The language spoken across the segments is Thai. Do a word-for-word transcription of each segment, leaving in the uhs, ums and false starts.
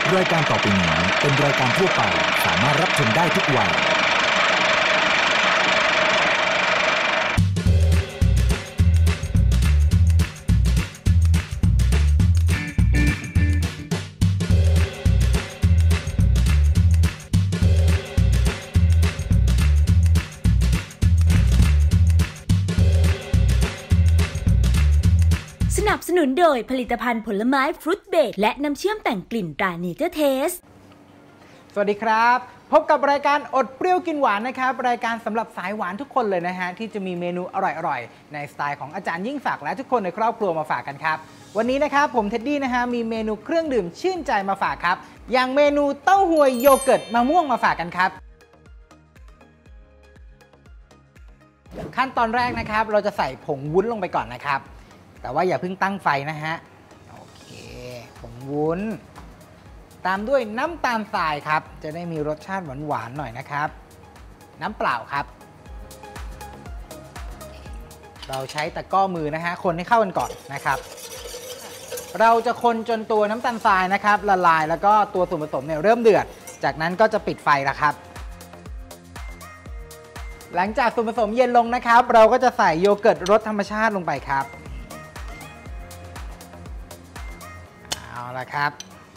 รายการต่อไปนี้เป็นรายการทั่วไปสามารถรับชมได้ทุกวัยสนับสนุนโดยผลิตภัณฑ์ผลไม้ฟรุตเบรดและน้ำเชื่อมแต่งกลิ่นตราเนเจอร์เทสสวัสดีครับพบกับรายการอดเปรี้ยวกินหวานนะครับรายการสำหรับสายหวานทุกคนเลยนะฮะที่จะมีเมนูอร่อยๆในสไตล์ของอาจารย์ยิ่งศักดิ์และทุกคนในครอบครัวมาฝากกันครับวันนี้นะครับผมเท็ดดี้นะฮะมีเมนูเครื่องดื่มชื่นใจมาฝากครับอย่างเมนูเต้าหวยโยเกิร์ตมะม่วงมาฝากกันครับขั้นตอนแรกนะครับเราจะใส่ผงวุ้นลงไปก่อนนะครับแต่ว่าอย่าเพิ่งตั้งไฟนะฮะโอเคผงวุ้นตามด้วยน้ำตาลทรายครับจะได้มีรสชาติหวานๆหน่อยนะครับน้ำเปล่าครับเราใช้ตะกร้อมือนะฮะคนให้เข้ากันก่อนนะครับเราจะคนจนตัวน้ำตาลทรายนะครับละลายแล้วก็ตัวส่วนผสมเนี่ยเริ่มเดือดจากนั้นก็จะปิดไฟแล้วครับหลังจากส่วนผสมเย็นลงนะครับเราก็จะใส่โยเกิร์ตรสธรรมชาติลงไปครับเอาละครับ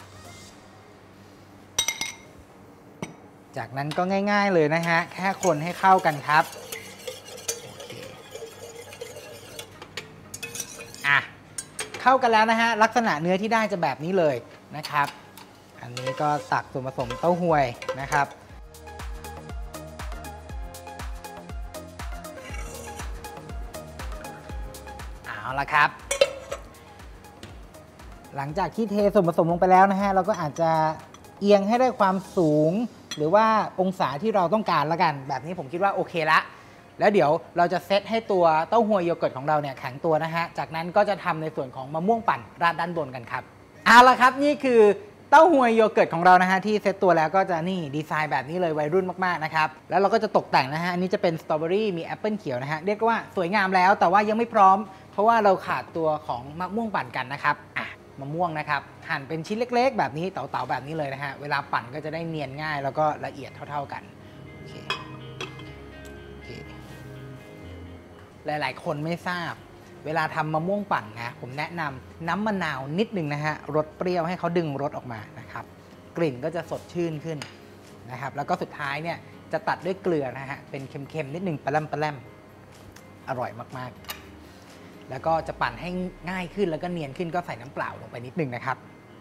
จากนั้นก็ง่ายๆเลยนะฮะแค่คนให้เข้ากันครับอ่ะเข้ากันแล้วนะฮะลักษณะเนื้อที่ได้จะแบบนี้เลยนะครับอันนี้ก็ตักส่วนผสมเต้าหวยนะครับเอาละครับหลังจากที่เทส่วนผสมลงไปแล้วนะฮะเราก็อาจจะเอียงให้ได้ความสูงหรือว่าองศาที่เราต้องการแล้วกันแบบนี้ผมคิดว่าโอเคละแล้วเดี๋ยวเราจะเซตให้ตัวเต้าหวยโยเกิร์ตของเราเนี่ยแข็งตัวนะฮะจากนั้นก็จะทำในส่วนของมะม่วงปั่นราดด้านบนกันครับเอาละครับนี่คือเต้าหวยโยเกิร์ตของเรานะฮะที่เซตตัวแล้วก็จะนี่ดีไซน์แบบนี้เลยวัยรุ่นมากๆนะครับแล้วเราก็จะตกแต่งนะฮะอันนี้จะเป็นสตรอเบอรี่มีแอปเปิลเขียวนะฮะเรียกว่าสวยงามแล้วแต่ว่ายังไม่พร้อมเพราะว่าเราขาดตัวของมะม่วงปั่นกันนะครับอ่ะมะม่วงนะครับหั่นเป็นชิ้นเล็กๆแบบนี้เต๋าๆแบบนี้เลยนะฮะเวลาปั่นก็จะได้เนียนง่ายแล้วก็ละเอียดเท่าๆกันโอเคโอเคหลายๆคนไม่ทราบเวลาทำมะม่วงปั่นนะผมแนะนำน้ำมะนาวนิดนึงนะฮะรสเปรี้ยวให้เขาดึงรสออกมานะครับกลิ่นก็จะสดชื่นขึ้นนะครับแล้วก็สุดท้ายเนี่ยจะตัดด้วยเกลือนะฮะเป็นเค็มๆนิดนึงปลาแรมปลาแรมอร่อยมากๆแล้วก็จะปั่นให้ง่ายขึ้นแล้วก็เนียนขึ้นก็ใส่น้ำเปล่าลงไปนิดนึงนะครับ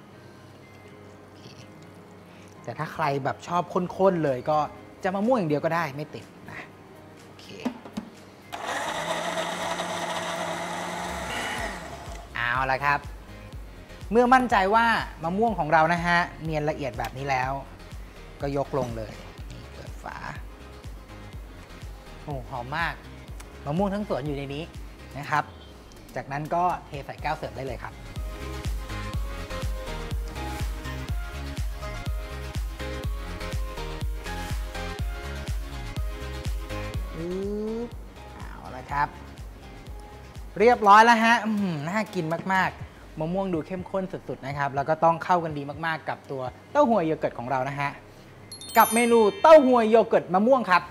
แต่ถ้าใครแบบชอบข้นๆเลยก็จะมะม่วงอย่างเดียวก็ได้ไม่ติดนะโอเคเอาละครับเมื่อมั่นใจว่ามะม่วงของเรานะฮะเนียนละเอียดแบบนี้แล้วก็ยกลงเลยเปิดฝาโอ้หอมมากมะม่วงทั้งสวนอยู่ในนี้นะครับจากนั้นก็เทใส่แก้วเสิร์ฟได้เลยครับเอาละครับเรียบร้อยแล้วฮะน่ากินมากๆมะม่วงดูเข้มข้นสุดๆนะครับแล้วก็ต้องเข้ากันดีมากๆกับตัวเต้าหวยโยเกิร์ตของเรานะฮะกับเมนูเต้าหวยโยเกิร์ตมะม่วงครับ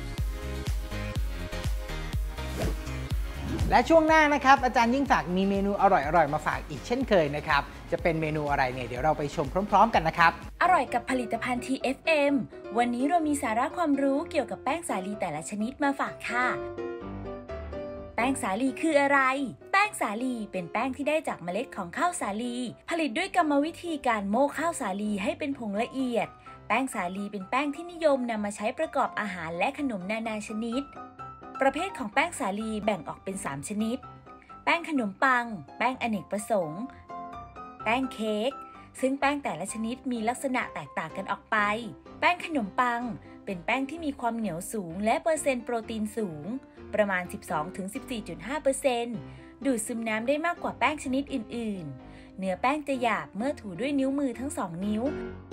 และช่วงหน้านะครับอาจารย์ยิ่งศักดิ์มีเมนูอร่อยๆมาฝากอีกเช่นเคยนะครับจะเป็นเมนูอะไรเนี่ยเดี๋ยวเราไปชมพร้อมๆกันนะครับอร่อยกับผลิตภัณฑ์ ที เอฟ เอ็ม วันนี้เรามีสาระความรู้เกี่ยวกับแป้งสาลีแต่ละชนิดมาฝากค่ะแป้งสาลีคืออะไรแป้งสาลีเป็นแป้งที่ได้จากเมล็ดของข้าวสาลีผลิตด้วยกรรมวิธีการโม่ข้าวสาลีให้เป็นผงละเอียดแป้งสาลีเป็นแป้งที่นิยมนำมาใช้ประกอบอาหารและขนมนานาชนิดประเภทของแป้งสาลีแบ่งออกเป็นสามชนิดแป้งขนมปังแป้งอเนกประสงค์แป้งเค้กซึ่งแป้งแต่ละชนิดมีลักษณะแตกต่างกันออกไปแป้งขนมปังเป็นแป้งที่มีความเหนียวสูงและเปอร์เซ็นต์โปรตีนสูงประมาณ สิบสองถึงสิบสี่จุดห้าเปอร์เซ็นต์ ดูดซึมน้ำได้มากกว่าแป้งชนิดอื่นๆเนื้อแป้งจะหยาบเมื่อถูด้วยนิ้วมือทั้งสองนิ้ว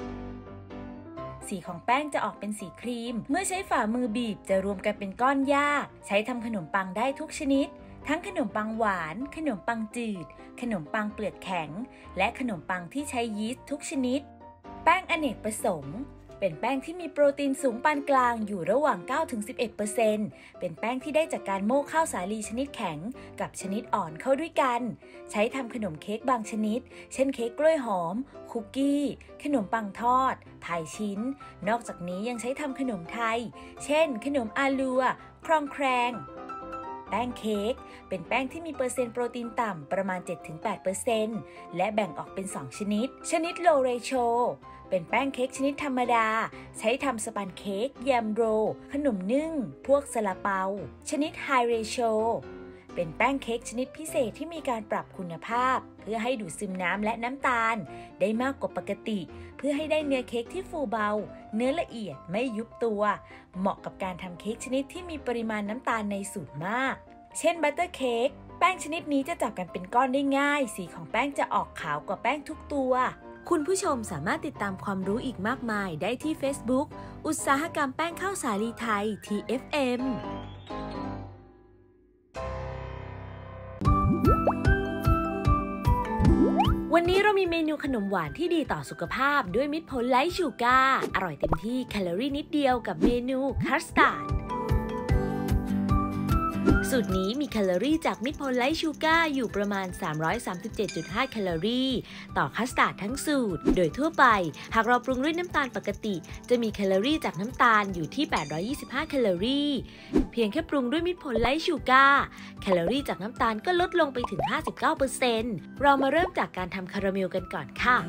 สีของแป้งจะออกเป็นสีครีมเมื่อใช้ฝ่ามือบีบจะรวมกันเป็นก้อนหญ้าใช้ทำขนมปังได้ทุกชนิดทั้งขนมปังหวานขนมปังจืดขนมปังเปลือกแข็งและขนมปังที่ใช้ยีสต์ทุกชนิดแป้งอเนกประสงค์เป็นแป้งที่มีโปรตีนสูงปานกลางอยู่ระหว่าง เก้าถึงสิบเอ็ดเปอร์เซ็นต์ เป็นแป้งที่ได้จากการโม่ข้าวสาลีชนิดแข็งกับชนิดอ่อนเข้าด้วยกันใช้ทำขนมเค้กบางชนิดเช่นเค้กกล้วยหอมคุกกี้ขนมปังทอดพายชิ้นนอกจากนี้ยังใช้ทำขนมไทยเช่นขนมอาลัวครองแครงแป้งเค้กเป็นแป้งที่มีเปอร์เซ็นต์โปรตีนต่ำประมาณ เจ็ดถึงแปดเปอร์เซ็นต์ และแบ่งออกเป็นสองชนิดชนิด low ratio เป็นแป้งเค้กชนิดธรรมดาใช้ทำสปันเค้กแยมโรขนมนึ่งพวกซาลาเปาชนิด high ratio เป็นแป้งเค้กชนิดพิเศษที่มีการปรับคุณภาพเพื่อให้ดูดซึมน้ำและน้ำตาลได้มากกว่าปกติเพื่อให้ได้เนื้อเค้กที่ฟูเบาเนื้อละเอียดไม่ยุบตัวเหมาะกับการทำเค้กชนิดที่มีปริมาณน้ำตาลในสูตรมากเช่นบัตเตอร์เค้กแป้งชนิดนี้จะจับกันเป็นก้อนได้ง่ายสีของแป้งจะออกขาวกว่าแป้งทุกตัวคุณผู้ชมสามารถติดตามความรู้อีกมากมายได้ที่ Facebook อุตสาหกรรมแป้งข้าวสาลีไทย ที เอฟ เอ็ม วันนี้เรามีเมนูขนมหวานที่ดีต่อสุขภาพด้วยมิตรผลไลท์ชูการ์อร่อยเต็มที่แคลอรี่นิดเดียวกับเมนูคัสตาร์ดสูตรนี้มีแคลอรี่จากมิตรผลไลท์ชูการ์อยู่ประมาณ สามร้อยสามสิบเจ็ดจุดห้า แคลอรี่ต่อคัสตาร์ดทั้งสูตรโดยทั่วไปหากเราปรุงด้วยน้ำตาลปกติจะมีแคลอรี่จากน้ำตาลอยู่ที่ แปดร้อยยี่สิบห้า แคลอรี่เพียงแค่ปรุงด้วยมิตรผลไลท์ชูการ์แคลอรี่จากน้ำตาลก็ลดลงไปถึง ห้าสิบเก้าเปอร์เซ็นต์ เรามาเริ่มจากการทำคาราเมลกันก่อนค่ะ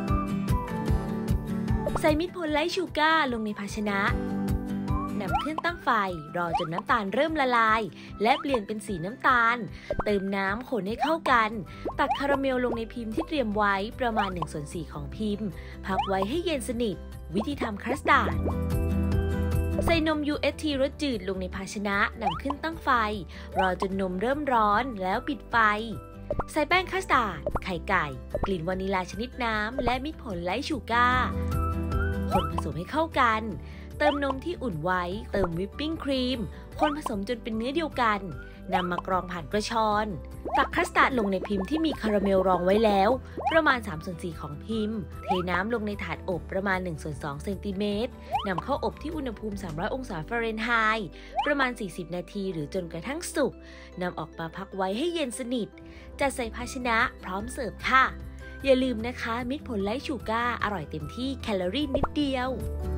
ใส่มิตรผลไลท์ชูการ์ลงในภาชนะนำขึ้นตั้งไฟรอจนน้ำตาลเริ่มละลายและเปลี่ยนเป็นสีน้ำตาลเติมน้ำคนให้เข้ากันตักคาราเมลลงในพิมพ์ที่เตรียมไว้ประมาณ หนึ่งส่วนสี่ ของพิมพ์พักไว้ให้เย็นสนิทวิธีทำคัสตาร์ดใส่นม ยู เอส ที รสจืดลงในภาชนะนำขึ้นตั้งไฟรอจนนมเริ่มร้อนแล้วปิดไฟใส่แป้งคัสตาร์ดไข่ไก่กลิ่นวานิลาชนิดน้ำและมิตรผลไลท์ชูการ์คนผสมให้เข้ากันเติมนมที่อุ่นไว้เติมวิปปิ้งครีมคนผสมจนเป็นเนื้อเดียวกันนำมากรองผ่านกระชอนตักคัสตาร์ดลงในพิมพ์ที่มีคาราเมลรองไว้แล้วประมาณ สามส่วนสี่ ของพิมพ์เทน้ำลงในถาดอบประมาณ หนึ่งส่วนสอง เซนติเมตรนำเข้าอบที่อุณหภูมิ สามร้อย องศาฟาเรนไฮต์ประมาณ สี่สิบ นาทีหรือจนกระทั่งสุกนำออกมาพักไว้ให้เย็นสนิทจัดใส่ภาชนะพร้อมเสิร์ฟค่ะอย่าลืมนะคะมิตรผลไลท์ชูการ์อร่อยเต็มที่แคลอรี่นิดเดียว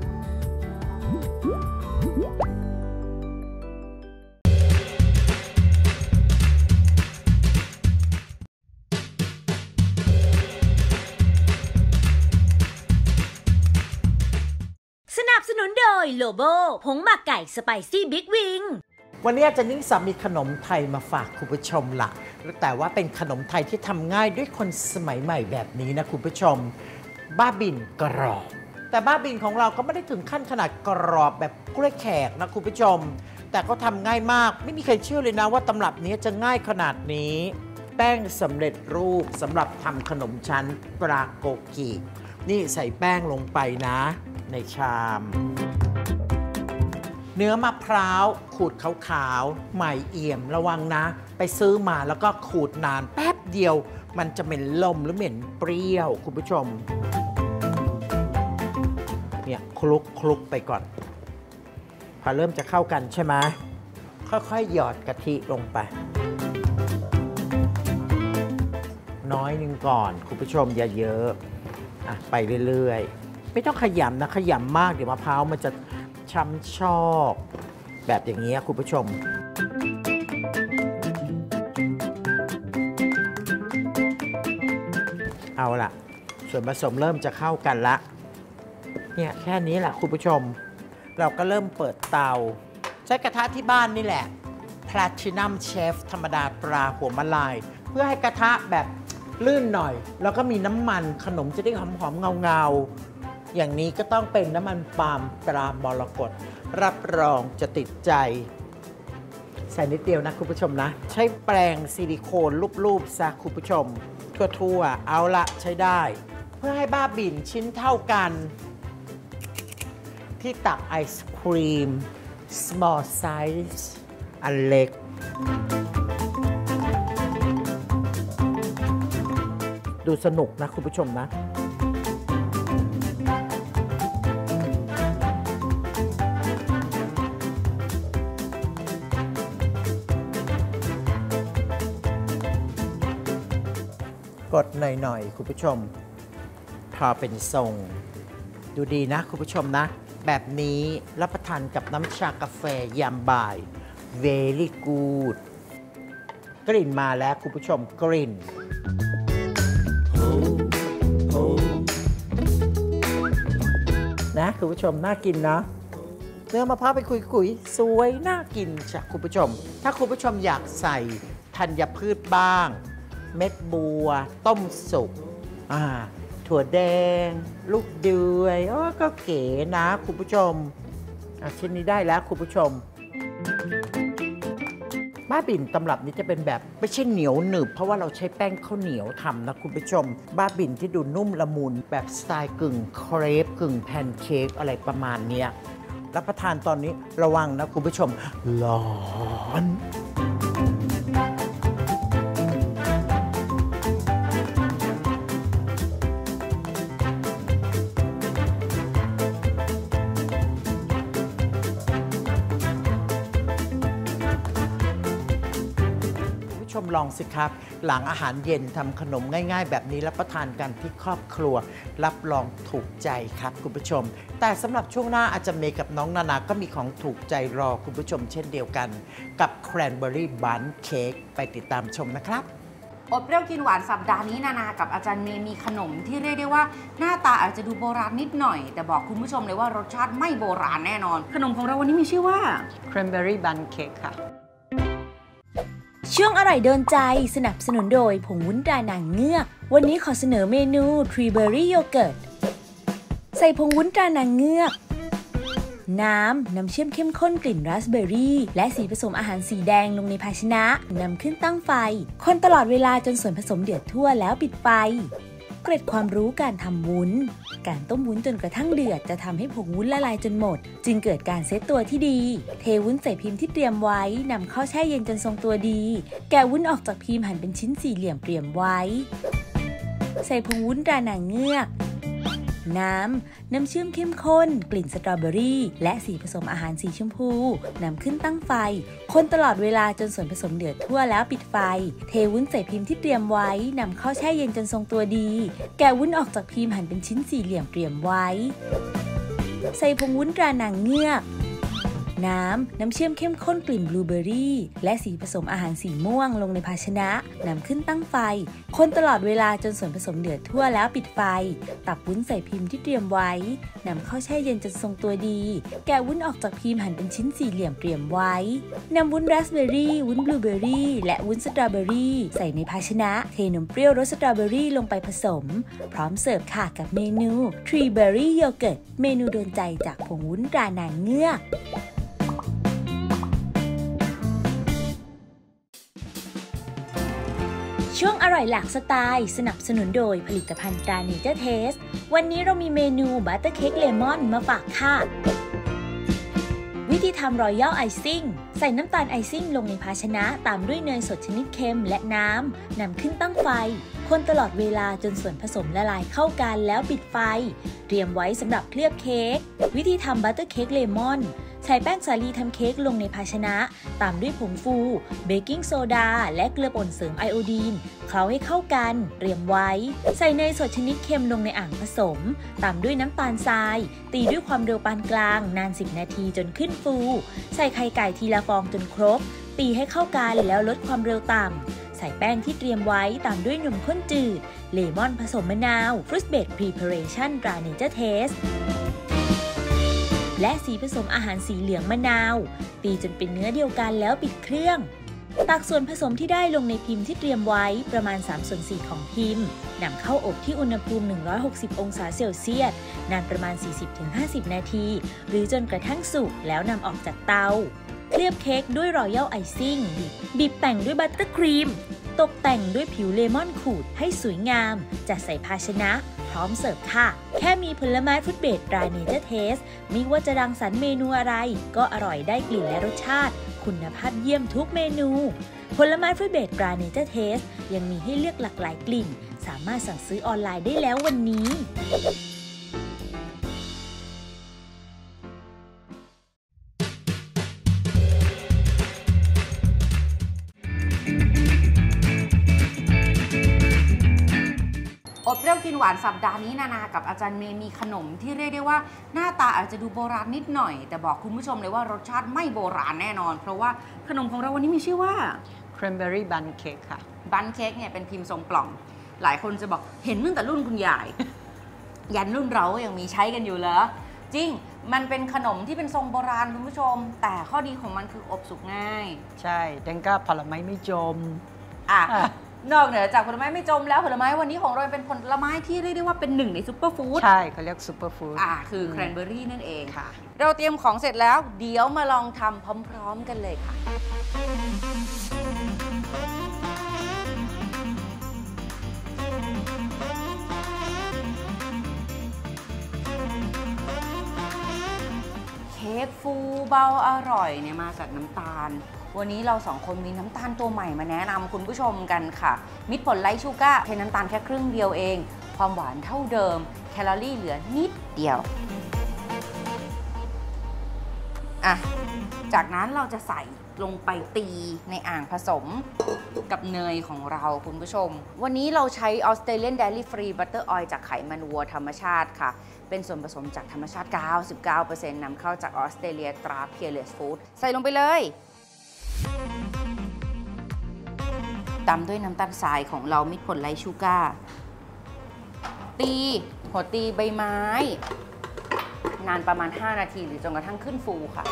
สนับสนุนโดยโลโบผงหมักไก่สไปซี่บิ๊กวิงวันนี้อาจารย์นิ่งศักดิ์มีขนมไทยมาฝากคุณผู้ชมละแต่ว่าเป็นขนมไทยที่ทำง่ายด้วยคนสมัยใหม่แบบนี้นะคุณผู้ชมบ้าบินกรอบแต่บ้าบินของเราก็ไม่ได้ถึงขั้นขนาดกรอบแบบกล้วยแขกนะคุณผู้ชมแต่ก็ทำง่ายมากไม่มีใครเชื่อเลยนะว่าตำรับนี้จะง่ายขนาดนี้แป้งสำเร็จรูปสำหรับทำขนมชั้นปลาโกกินี่ใส่แป้งลงไปนะในชามเนื้อมะพร้าวขูดขาวๆใหม่เอี่ยมระวังนะไปซื้อมาแล้วก็ขูดนานแป๊บเดียวมันจะเหม็นลมหรือเหม็นเปรี้ยวคุณผู้ชมเนี่ยคลุกคลุกไปก่อนพอเริ่มจะเข้ากันใช่ไหมค่อยๆหยอดกะทิลงไปน้อยหนึ่งก่อนคุณผู้ชมอย่าเยอะอ่ะไปเรื่อยๆไม่ต้องขยำนะขยำมากเดี๋ยวมะพร้าวมันจะช้ำชอกแบบอย่างนี้คุณผู้ชมเอาล่ะส่วนผสมเริ่มจะเข้ากันละเนี่ยแค่นี้แหละคุณผู้ชมเราก็เริ่มเปิดเตาใช้กระทะที่บ้านนี่แหละ Platinum Chef ธรรมดาปลาหัวมะลายเพื่อให้กระทะแบบลื่นหน่อยแล้วก็มีน้ำมันขนมจะได้หอมๆเงาๆอย่างนี้ก็ต้องเป็นน้ำมันปาล์มตรามรกตรับรองจะติดใจใส่นิดเดียวนะคุณผู้ชมนะใช้แปรงซิลิโคนรูปๆซะคุณผู้ชมทั่วๆเอาละใช้ได้เพื่อให้บ้าบินชิ้นเท่ากันที่ตักไอศครีม small size อันเล็กดูสนุกนะคุณผู้ชมนะกดหน่อยๆคุณผู้ชมพอเป็นทรงดูดีนะคุณผู้ชมนะแบบนี้รับประทานกับน้ำชากาแฟยามบ่าย very good กลิ่นมาแล้วคุณผู้ชมกลิ่นนะคุณผู้ชมน่ากินนะเนื้อมะพร้าวไปคุยๆสวยน่ากินจ้ะคุณผู้ชมถ้าคุณผู้ชมอยากใส่ธัญพืชบ้างเม็ดบัวต้มสุกอ่าถั่วแดงลูกเดือยโอ้ก็เก๋นะคุณผู้ชมอ่ะชิ้นนี้ได้แล้วคุณผู้ชมบ้าบิ่นตำรับนี้จะเป็นแบบไม่ใช่เหนียวหนึบเพราะว่าเราใช้แป้งข้าวเหนียวทำนะคุณผู้ชมบ้าบิ่นที่ดูนุ่มละมุนแบบสไตล์กึ่งเครปกึ่งแพนเค้กอะไรประมาณเนี้ยรับประทานตอนนี้ระวังนะคุณผู้ชมร้อนชมลองสิครับหลังอาหารเย็นทำขนมง่ายๆแบบนี้รับประทานกันที่ครอบครัวรับรองถูกใจครับคุณผู้ชมแต่สำหรับช่วงหน้าอาจารย์เมย์กับน้องนานาก็มีของถูกใจรอคุณผู้ชมเช่นเดียวกันกับแครนเบอร์รี่บันเค้กไปติดตามชมนะครับอดเปรี้ยวกินหวานสัปดาห์นี้นานากับอาจารย์เมย์มีขนมที่เรียกได้ว่าหน้าตาอาจจะดูโบราณนิดหน่อยแต่บอกคุณผู้ชมเลยว่ารสชาติไม่โบราณแน่นอนขนมของเราวันนี้มีชื่อว่า Cranberry Bun Cake ค่ะช่วงอร่อยโดนใจสนับสนุนโดยผงวุ้นตรานางเงือกวันนี้ขอเสนอเมนู Tree Berry Yogurt ใส่ผงวุ้นตรานางเงือกน้ำน้ำเชื่อมเข้มข้นกลิ่นราสเบอร์รี่และสีผสมอาหารสีแดงลงในภาชนะนำขึ้นตั้งไฟคนตลอดเวลาจนส่วนผสมเดือดทั่วแล้วปิดไฟเกร็ดความรู้การทำวุ้นการต้มวุ้นจนกระทั่งเดือดจะทำให้ผงวุ้นละลายจนหมดจึงเกิดการเซตตัวที่ดีเทวุ้นใส่พิมพ์ที่เตรียมไว้นำเข้าแช่เย็นจนทรงตัวดีแกะวุ้นออกจากพิมพ์หั่นเป็นชิ้นสี่เหลี่ยมเตรียมไว้ใส่ผงวุ้นตรานางเงือกน้ำน้ำเชื่อมเข้มข้นกลิ่นสตรอเบอรี่และสีผสมอาหารสีชมพูนำขึ้นตั้งไฟคนตลอดเวลาจนส่วนผสมเดือดทั่วแล้วปิดไฟเทวุ้นใส่พิมพ์ที่เตรียมไว้นำเข้าแช่เย็นจนทรงตัวดีแกะวุ้นออกจากพิมพ์หั่นเป็นชิ้นสี่เหลี่ยมเตรียมไว้ใส่ผงวุ้นตรานางเงือกน้ำน้ำเชื่อมเข้มข้นกลิ่นบลูเบอร์รี่และสีผสมอาหารสีม่วงลงในภาชนะนำขึ้นตั้งไฟคนตลอดเวลาจนส่วนผสมเดือดทั่วแล้วปิดไฟตักวุ้นใส่พิมพ์ที่เตรียมไว้นำเข้าแช่เย็นจนทรงตัวดีแกะวุ้นออกจากพิมพ์หั่นเป็นชิ้นสี่เหลี่ยมเตรียมไว้นำวุ้นราสเบอร์รี่วุ้นบลูเบอร์รี่และวุ้นสตรอเบอร์รี่ใส่ในภาชนะเทนมเปรี้ยวรสสตรอเบอร์รี่ลงไปผสมพร้อมเสิร์ฟค่ะกับเมนู Tree Berry Yogurt เมนูโดนใจจากผงวุ้นตรานางเงือกช่วงอร่อยหลากสไตล์สนับสนุนโดยผลิตภัณฑ์ตรา Nature Taste วันนี้เรามีเมนูบัตเตอร์เค้กเลมอนมาฝากค่ะวิธีทำรอยัลไอซิ่งใส่น้ำตาลไอซิ่งลงในภาชนะตามด้วยเนยสดชนิดเค็มและน้ำนำขึ้นตั้งไฟคนตลอดเวลาจนส่วนผสมละลายเข้ากันแล้วปิดไฟเตรียมไว้สำหรับเคลือบเค้กวิธีทำบัตเตอร์เค้กเลมอนใส่แป้งสาลีทำเค้กลงในภาชนะตามด้วยผงฟูเบกกิ้งโซดาและเกลือป่นเสริมไอโอดีนเคล้าให้เข้ากันเตรียมไว้ใส่เนยสดชนิดเค็มลงในอ่างผสมตามด้วยน้ำตาลทรายตีด้วยความเร็วปานกลางนานสิบนาทีจนขึ้นฟูใส่ไข่ไก่ทีละฟองจนครบตีให้เข้ากันแล้วลดความเร็วต่ำใส่แป้งที่เตรียมไว้ตามด้วยนมข้นจืดเลมอนผสมมะนาวฟรุตเบรดพรีเพาเรชั่นตรา Nature Tasteและสีผสมอาหารสีเหลืองมะนาวตีจนเป็นเนื้อเดียวกันแล้วปิดเครื่องตักส่วนผสมที่ได้ลงในพิมพ์ที่เตรียมไว้ประมาณสามส่วนสี่ของพิมพ์นำเข้าอบที่อุณหภูมิหนึ่งร้อยหกสิบองศาเซลเซียสนานประมาณ สี่สิบถึงห้าสิบ นาทีหรือจนกระทั่งสุกแล้วนำออกจากเตาเคลือบเค้กด้วยรอยัลไอซิ่งบีบแต่งด้วยบัตเตอร์ครีมตกแต่งด้วยผิวเลมอนขูดให้สวยงามจัดใส่ภาชนะพร้อมเสิร์ฟค่ะแค่มีผลไม้ฟรุตเบรดตรา Nature Taste ไม่ว่าจะรังสรรค์เมนูอะไรก็อร่อยได้กลิ่นและรสชาติคุณภาพเยี่ยมทุกเมนูผลไม้ฟรุตเบรดตรา Nature Taste ยังมีให้เลือกหลากหลายกลิ่นสามารถสั่งซื้อออนไลน์ได้แล้ววันนี้อดเปรี้ยวกินหวานสัปดาห์นี้นานากับอาจารย์เมย์มีขนมที่เรียกได้ว่าหน้าตาอาจจะดูโบราณนิดหน่อยแต่บอกคุณผู้ชมเลยว่ารสชาติไม่โบราณแน่นอนเพราะว่าขนมของเราวันนี้มีชื่อว่า Cranberry Bun Cake ค่ะบันเค้กเนี่ยเป็นพิมพ์ทรงกล่องหลายคนจะบอกเห็นตั้งแต่รุ่นคุณยาย ยันรุ่นเราก็ยังมีใช้กันอยู่เหรอจริงมันเป็นขนมที่เป็นทรงโบราณคุณผู้ชมแต่ข้อดีของมันคืออบสุกง่ายใช่เดนก็ผลไม้ไม่จมอ่ะอ่ะนอกเหนือจากผลไม้ไม่จมแล้วผลไม้วันนี้ของเราเป็นผลไม้ที่เรียกได้ว่าเป็นหนึ่งในซุปเปอร์ฟู้ดใช่เขาเรียกซูเปอร์ฟู้ดอ่าคือแครนเบอรี่นั่นเองค่ะเราเตรียมของเสร็จแล้วเดี๋ยวมาลองทำพร้อมๆกันเลยค่ะเค้กฟูเบาอร่อยเนี่ยมาจากน้ำตาลวันนี้เราสองคนมีน้ำตาลตัวใหม่มาแนะนำคุณผู้ชมกันค่ะมิตรผลไลท์ชูการ์ใช้น้ำตาลแค่ครึ่งเดียวเองความหวานเท่าเดิมแคลอรี่เหลือนิดเดียวอ่ะจากนั้นเราจะใส่ลงไปตีในอ่างผสมกับเนยของเราคุณผู้ชมวันนี้เราใช้ Australian Dairy Free Butter Oil จากไขมันวัวธรรมชาติค่ะเป็นส่วนผสมจากธรรมชาติ เก้าสิบเก้าเปอร์เซ็นต์ นำเข้าจากออสเตรเลียตรา Peerless Food ใส่ลงไปเลยตามด้วยน้ำตาลทรายของเรามิตรผลไลท์ชูการ์ตีหัวตีใบไม้นานประมาณห้านาทีหรือจนกระทั่งขึ้นฟูค่ะ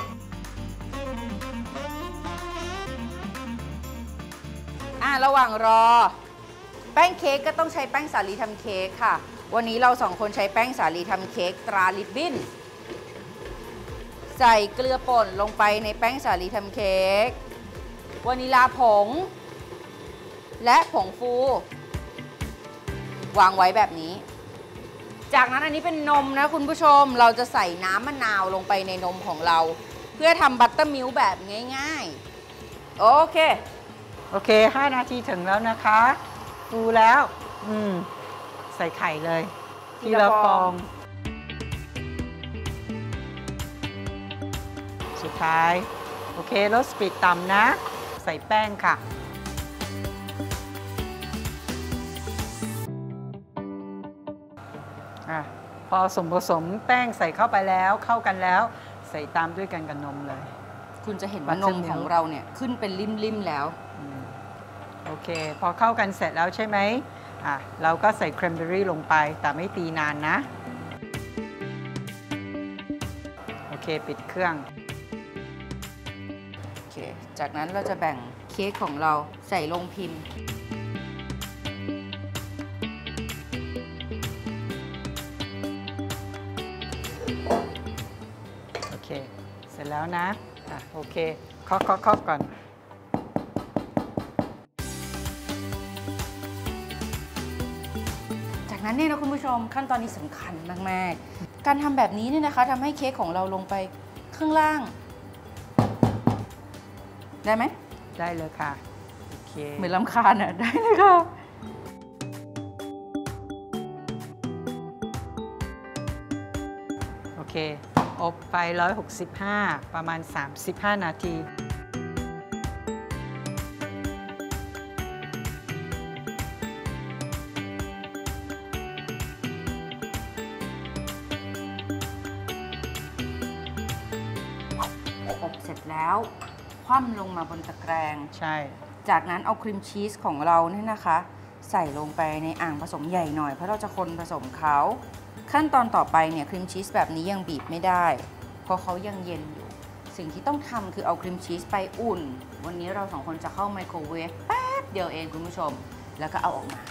อ่ะระหว่างรอแป้งเค้กก็ต้องใช้แป้งสาลีทำเค้กค่ะวันนี้เราสองคนใช้แป้งสาลีทำเค้กตราลิบบิ้นใส่เกลือป่นลงไปในแป้งสาลีทำเค้กวานิลาผงและผงฟูวางไว้แบบนี้จากนั้นอันนี้เป็นนมนะคุณผู้ชมเราจะใส่น้ำมะนาวลงไปในนมของเราเพื่อทำบัตเตอร์มิลค์แบบง่ายๆโอเคโอเคห้านาทีถึงแล้วนะคะฟูแล้วอืมใส่ไข่เลยทีละฟองสุดท้ายโอเครสสปีดต่ำนะใส่แป้งค่ะอ่ะพอสมผสมแป้งใส่เข้าไปแล้วเข้ากันแล้วใส่ตามด้วยกันกับนมเลยคุณจะเห็นว่านมของเราเนี่ยขึ้นเป็นริมๆแล้วโอเคพอเข้ากันเสร็จแล้วใช่ไหมอ่ะเราก็ใส่แครนเบอรี่ลงไปแต่ไม่ตีนานนะโอเคปิดเครื่องโอเคจากนั้นเราจะแบ่งเค้กของเราใส่ลงพิมพ์โอเคเสร็จแล้วนะอ่ะโอเคเคาะเคาะเคาะก่อนจากนั้นเนี่ยนะคุณผู้ชมขั้นตอนนี้สำคัญมากๆการทำแบบนี้เนี่ยนะคะทำให้เค้กของเราลงไปข้างล่างได้ไหมได้เลยค่ะโอเคเหมือนลำคาญอ่ะได้เลยค่ะโอเคอบไฟหนึ่งร้อยหกสิบห้าประมาณสามสิบห้านาทีอบเสร็จแล้วคว่ำลงมาบนตะแกรงใช่จากนั้นเอาครีมชีสของเราเนี่ยนะคะใส่ลงไปในอ่างผสมใหญ่หน่อยเพราะเราจะคนผสมเขาขั้นตอนต่อไปเนี่ยครีมชีสแบบนี้ยังบีบไม่ได้เพราะเขายังเย็นอยู่สิ่งที่ต้องทำคือเอาครีมชีสไปอุ่นวันนี้เราสองคนจะเข้าไมโครเวฟแป๊บเดียวเองคุณผู้ชมแล้วก็เอาออกมา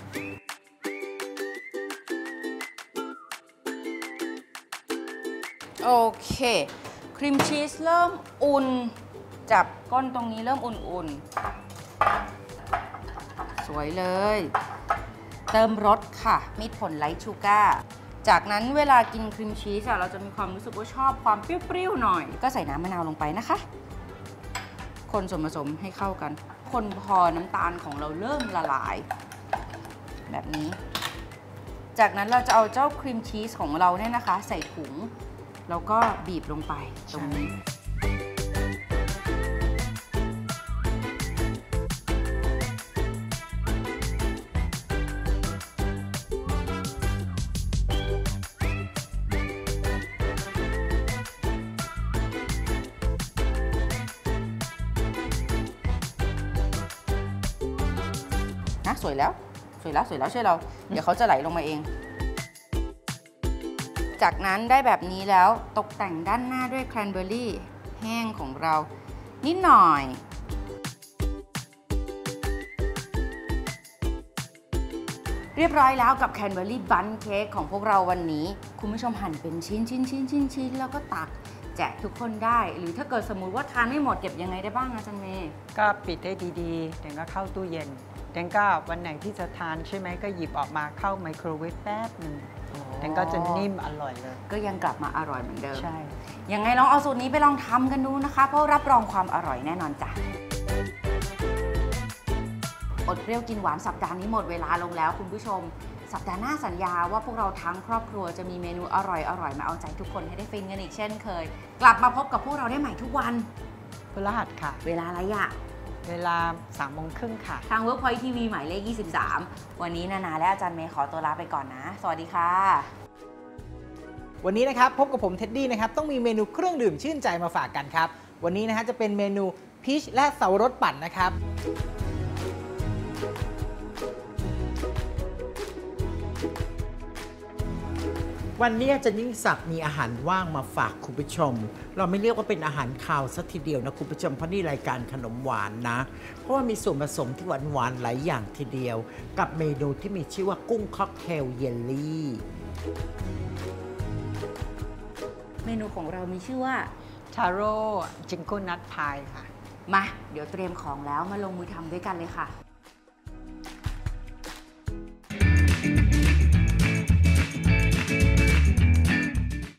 โอเคครีมชีสเริ่มอุ่นจับก้นตรงนี้เริ่มอุ่นๆสวยเลยเติมรสค่ะมิตรผลไลท์ชูการ์จากนั้นเวลากินครีมชีสเราจะมีความรู้สึกว่าชอบความเปรี้ยวๆหน่อยก็ใส่น้ำมะนาวลงไปนะคะคนส่วนผสมให้เข้ากันคนพอน้ำตาลของเราเริ่มละลายแบบนี้จากนั้นเราจะเอาเจ้าครีมชีสของเราเนี่ยนะคะใส่ถุงแล้วก็บีบลงไปตรงนี้นะสวยแล้วสวยแล้วสวยแล้วช่วยเรา เดี๋ยวเขาจะไหลลงมาเอง จากนั้นได้แบบนี้แล้วตกแต่งด้านหน้าด้วยแครนเบอร์รี่แห้งของเรานิดหน่อยเรียบร้อยแล้วกับแคนเบอร์รี่บันเค้กของพวกเราวันนี้คุณผู้ชมหั่นเป็นชิ้นชิ้นชิ้นชิ้นชิ้นแล้วก็ตักแจกทุกคนได้หรือถ้าเกิดสมมุติว่าทานไม่หมดเก็บยังไงได้บ้างอาจารย์เมย์ก็ปิดให้ดีๆเดี๋ยวก็เข้าตู้เย็นเดี๋ยวก็วันไหนที่จะทานใช่ไหมก็หยิบออกมาเข้าไมโครเวฟแป๊บหนึ่งเดี๋ยวก็จะนิ่มอร่อยเลยก็ยังกลับมาอร่อยเหมือนเดิมใช่ยังไงลองเอาสูตรนี้ไปลองทำกันดูนะคะเพราะรับรองความอร่อยแน่นอนจ้ะอดเปรี้ยวกินหวานสัปดาห์นี้หมดเวลาลงแล้วคุณผู้ชมสัปดาห์หน้าสัญญาว่าพวกเราทั้งครอบครัวจะมีเมนูอร่อยอร่อยมาเอาใจทุกคนให้ได้ฟินกันอีกเช่นเคยกลับมาพบกับพวกเราได้ใหม่ทุกวันพฤหัสค่ะเวลาอะไรอะเวลาสามโมงครึ่งค่ะทาง Workpoint ที วี หมายเลขยี่สิบสามวันนี้นานาและอาจารย์เมย์ขอตัวลาไปก่อนนะสวัสดีค่ะวันนี้นะครับพบกับผมเท็ดดี้นะครับต้องมีเมนูเครื่องดื่มชื่นใจมาฝากกันครับวันนี้นะฮะจะเป็นเมนูพีชและเสาวรสปั่นนะครับวันนี้อาจารย์ยิ่งศักดิ์มีอาหารว่างมาฝากคุณผู้ชมเราไม่เรียกว่าเป็นอาหารคาวสักทีเดียวนะคุณผู้ชมเพราะนี่รายการขนมหวานนะเพราะว่ามีส่วนผสมที่หวานหวานหลายอย่างทีเดียวกับเมนูที่มีชื่อว่ากุ้งค็อกเทลเยลลี่เมนูของเรามีชื่อว่าทาโร่จิงโก้นัทพายค่ะมาเดี๋ยวเตรียมของแล้วมาลงมือทำด้วยกันเลยค่ะ